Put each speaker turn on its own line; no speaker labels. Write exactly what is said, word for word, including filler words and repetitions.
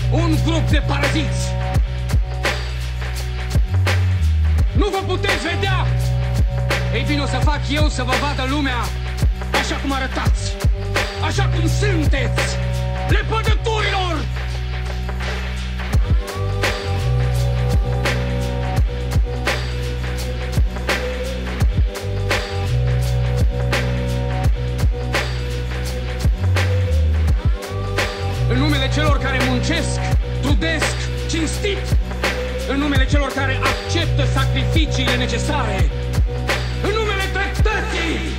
un grup de paraziți. Nu vă puteți vedea? Ei bine, o să fac eu să vă vadă lumea așa cum arătați, așa cum sunteți, lepădătorilor! În numele celor care muncesc, trudesc, cinstit, în numele celor care acceptă sacrificiile necesare, în numele dreptății!